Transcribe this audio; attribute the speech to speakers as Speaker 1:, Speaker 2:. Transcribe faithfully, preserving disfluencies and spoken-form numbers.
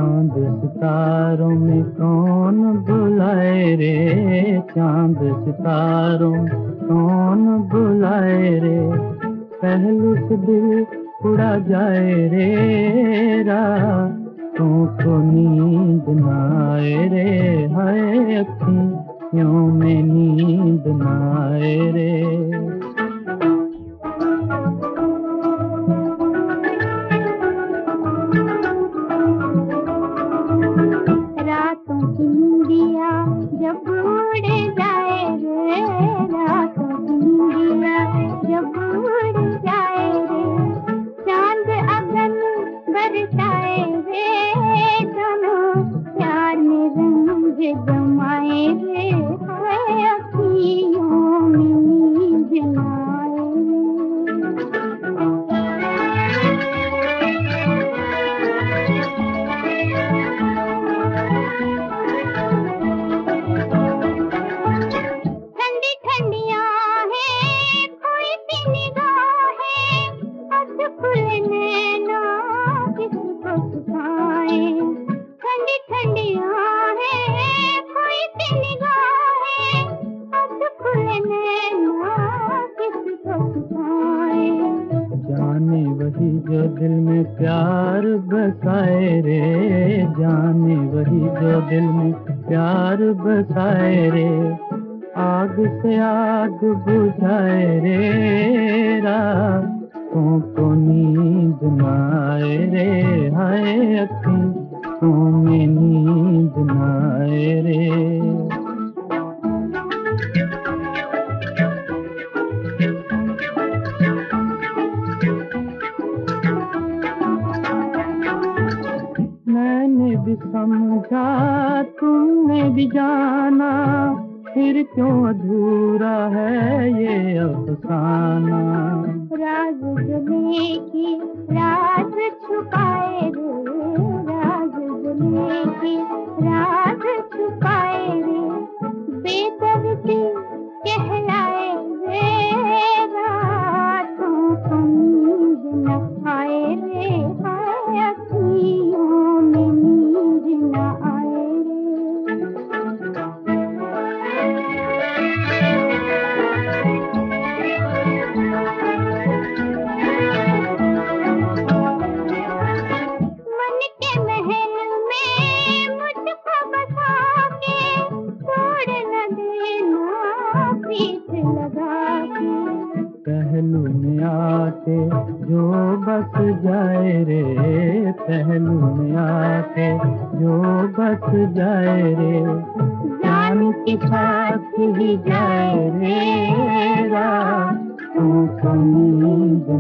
Speaker 1: चांद सितारों में कौन बुलाए रे, चांद सितारों में कौन बुलाए रे, पहलू से दिल उड़ा जाए रे, रातों को नींद न आए रे, हाय अखियों में नींद न आए रे।
Speaker 2: जब उड़ जाए रे, रातों की निंदिया जब उड़ जाए रे, चांद अगन बरसाए रे, दोनों प्यार में रंग जमाए रे, हाय अखियों में नींद न आए
Speaker 1: जाने वही जो दिल में प्यार बसाए रे, जाने वही जो दिल में प्यार बसाए रे, आग से आग बुझाए रे, रातों को नींद न आए रे, हाय अखियों में नींद न आए रे। मैंने भी समझा तुमने भी जाना, फिर क्यों अधूरा है ये अफसाना,
Speaker 2: राज जले की राज छुपाए रे, राज जले की राज छुपाए रे, बेदर्दी कहलाए रे, रातों को नींद न आए रे, हाय अखियों में नींद न आए रे। मन के महल में मुझको बसा के, छोड़ न देना प्रीत लगा के,
Speaker 1: पहलू में आके जो बस जाए रे, पहलू में आके जो बस जाए रे, जान के साथ ही जाए रे, रातों को नींद